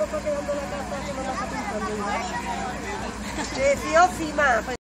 está quedando la casa que no la está pintando, ¿verdad? Preciosísima.